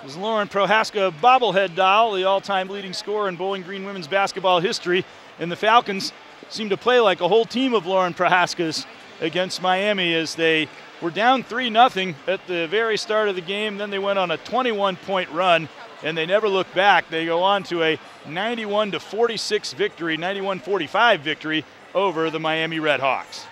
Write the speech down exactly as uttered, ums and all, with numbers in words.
was Lauren Prohaska bobblehead doll, the all-time leading scorer in Bowling Green women's basketball history. And the Falcons seemed to play like a whole team of Lauren Prohaskas against Miami as they were down three nothing at the very start of the game. Then they went on a twenty-one point run, and they never looked back. They go on to a ninety-one to forty-six victory, ninety-one forty-five victory over the Miami Redhawks.